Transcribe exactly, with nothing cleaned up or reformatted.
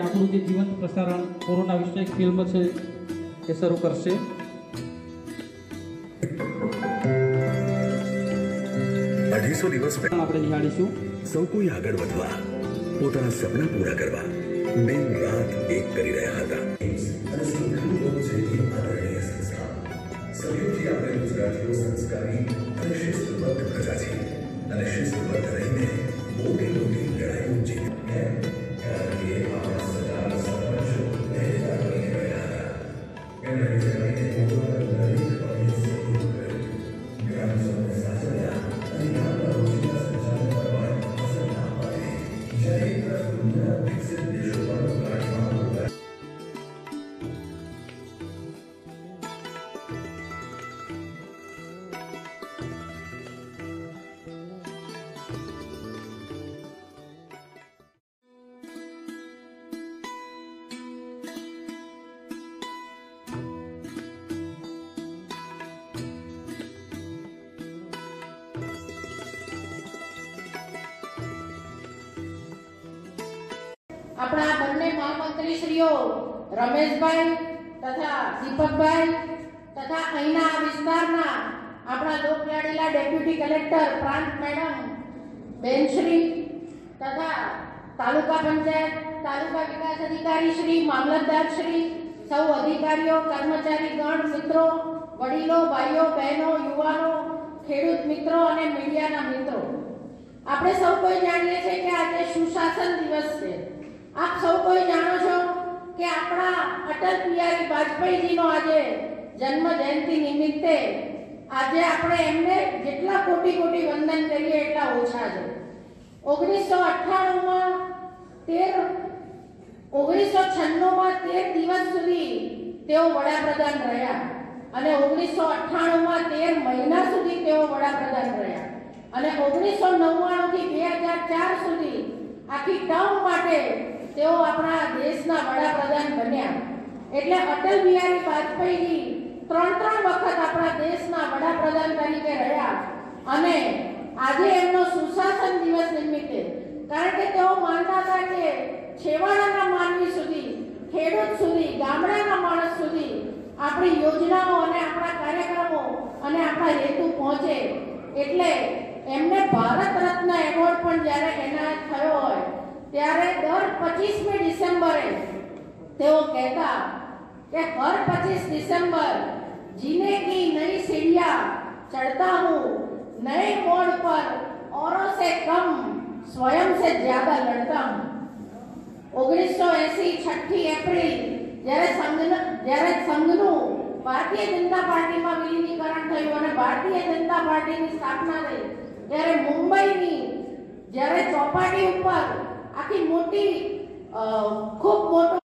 આપણું જે જીવંત પ્રસારણ કોરોના વિષયક ફિલ્મ છે એ શરૂ કરશે. અઢીસો દિવસ આપણે નિહાળીશું. સૌ કોઈ આગળ વધવા, પોતાના સપના પૂરા કરવા દિન રાત એક કરી રહ્યા હતા. સહયોગથી આપણે ગુજરાતીઓ સંસ્કારી અને શિસ્તબદ્ધ પ્રજા છે અને શિસ્તબદ્ધ રહીને મોટી મોટી લડાઈઓ જીતી કારણ કે આપણા સજાગ સરપંચો મહેનત કરી રહ્યા હતા. એમણે જમીને પોતાના દરેક પગલે સહયોગ કર્યો. ગ્રામજનોને સાચવ્યા અને ગામના રોજના સંચાલન કરવાની અસર ના પડે. જ્યારે એક તરફ દુનિયા વિકસિત દેશો પર ગાડીમાં ઉતરે अपना बन्ने महामंत्री श्रीओ रमेशभाई तथा दीपकभाई तथा अहीना विस्तारना अपना लोकलाडीला डेप्यूटी कलेक्टर प्रांत मैडम बेनश्री तथा तालुका पंचायत तालुका विकास अधिकारी श्री मामलतदार श्री सौ अधिकारीओ कर्मचारी गण मित्रों वडीलों भाईओ बहनों युवाओं खेडूत मित्रों और मीडिया मित्रों आपणे सौ कोई जाणीए छे के आज सुशासन दिवस छे. आप सौ कोई जाणो छो कि अपना अटल बिहारी वाजपेयी जी नो आज जन्म जयंती निमित्ते आज आपणे एमने जेटला कोटी कोटी वंदन करीए એટલા ઓછા છે. ઓગણીસો અઠ્ઠાણું માં તેર ઓગણીસો છન્નું માં તેર દિવસ સુધી તેઓ વડાપ્રધાન રહ્યા અને ઓગણીસો અઠ્ઠાણું માં તેર મહિના સુધી તેઓ વડાપ્રધાન રહ્યા અને ઓગણીસો નવ્વાણું થી બે હજાર ચાર સુધી આખી ટર્મ માટે તેઓ આપણા દેશના વડાપ્રધાન બન્યા. એટલે અટલ બિહારી વાજપેયી ત્રણ ત્રણ વખત આપણા દેશના વડાપ્રધાન તરીકે રહ્યા અને આજે એમનો સુશાસન દિવસ નિમિત્તે કારણ કે તેઓ માનતા હતા કે છેવાડાના માનવી સુધી ખેડૂત સુધી ગામડાના માણસ સુધી આપણી યોજનાઓ અને આપણા કાર્યક્રમો અને આપણા હેતુ પહોંચે એટલે એમને ભારત રત્ન એવોર્ડ પણ જ્યારે એનાયત થયો હોય ત્યારે દર પચીસમી ડિસેમ્બરે તેઓ કહેતા કે હર पच्चीस दिसंबर जीने की नई सीढ़ियां चढ़ता हूँ नए मोड़ पर औरों से कम स्वयं से ज्यादा लड़ता हूँ. ओगनीस सौ एसी छठी एप्रिल જ્યારે સંઘ જ્યારે સંઘનું ભારતીય જનતા પાર્ટીમાં વિલીનીકરણ થયું અને ભારતીય જનતા પાર્ટીની સ્થાપના થઈ ત્યારે મુંબઈની જ્યારે ચોપાટી ઉપર આખી મોટી ખૂબ મોટો